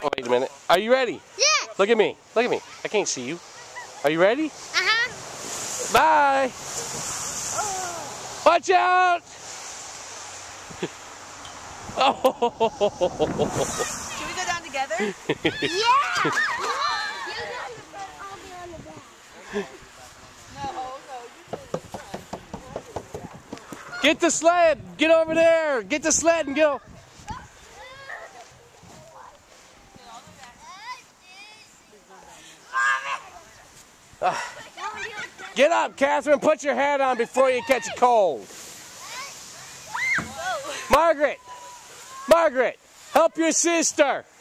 Wait a minute. Are you ready? Yeah. Look at me. Look at me. I can't see you. Are you ready? Uh-huh. Bye. Watch out. Oh. Should we go down together? Yeah. Get the sled. Get over there. Get the sled and go. Get up, Catherine. Put your hat on before you catch a cold. Margaret. Margaret, help your sister.